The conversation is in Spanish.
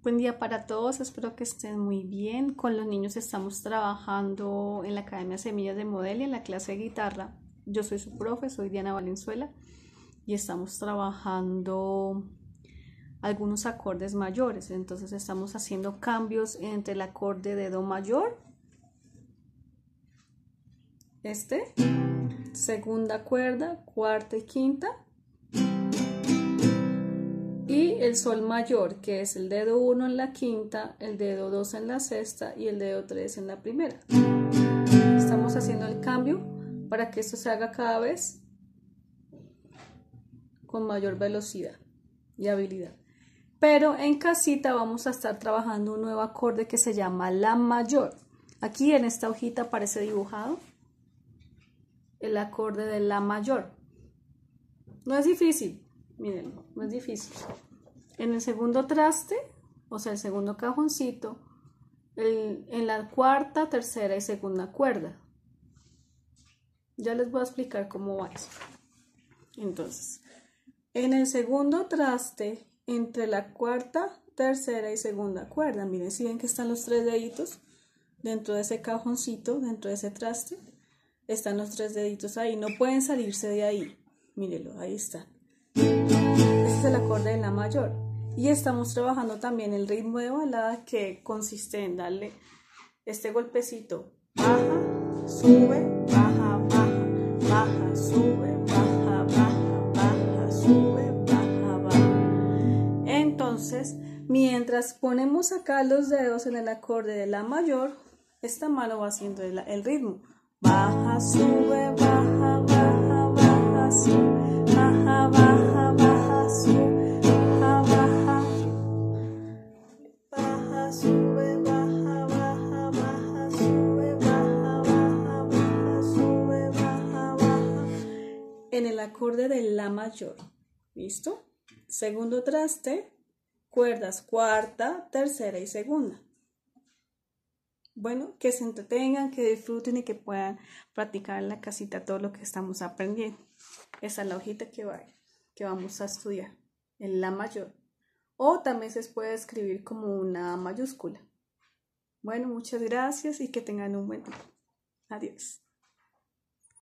Buen día para todos, espero que estén muy bien. Con los niños estamos trabajando en la Academia Semillas de Modelia en la clase de guitarra. Yo soy su profe, soy Diana Valenzuela y estamos trabajando algunos acordes mayores. Entonces estamos haciendo cambios entre el acorde de Do mayor, segunda cuerda, cuarta y quinta, y el sol mayor, que es el dedo 1 en la quinta, el dedo 2 en la sexta y el dedo 3 en la primera. Estamos haciendo el cambio para que esto se haga cada vez con mayor velocidad y habilidad. Pero en casita vamos a estar trabajando un nuevo acorde que se llama La mayor. Aquí en esta hojita aparece dibujado el acorde de La mayor. No es difícil, mírenlo, no es difícil. En el segundo traste, o sea, el segundo cajoncito, en la cuarta, tercera y segunda cuerda. Ya les voy a explicar cómo va eso. Entonces, en el segundo traste, entre la cuarta, tercera y segunda cuerda, miren, si ven que están los tres deditos dentro de ese cajoncito, dentro de ese traste, están los tres deditos ahí, no pueden salirse de ahí. Mírenlo, ahí está. Este es el acorde de La mayor. Y estamos trabajando también el ritmo de balada, que consiste en darle este golpecito. Baja, sube, baja, baja, baja, sube, baja, baja, baja, sube, baja, baja. Entonces, mientras ponemos acá los dedos en el acorde de La mayor, esta mano va haciendo el ritmo. Baja, sube, baja, baja, baja, sube, baja, baja, baja, sube, baja, baja, baja, sube, baja, baja, baja, sube, baja, baja, baja, sube, baja, baja. En el acorde de La mayor. ¿Listo? Segundo traste, cuerdas cuarta, tercera y segunda. Bueno, que se entretengan, que disfruten y que puedan practicar en la casita todo lo que estamos aprendiendo. Esa es la hojita que vamos a estudiar en La mayor. O también se puede escribir como una mayúscula. Bueno, muchas gracias y que tengan un buen día. Adiós.